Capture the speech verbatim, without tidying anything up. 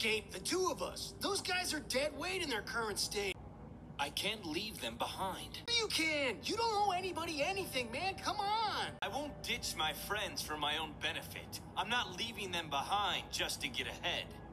escape, the two of us. Those guys are dead weight in their current state. I can't leave them behind. You can! You don't owe anybody anything, man! Come on! I won't ditch my friends for my own benefit. I'm not leaving them behind just to get ahead.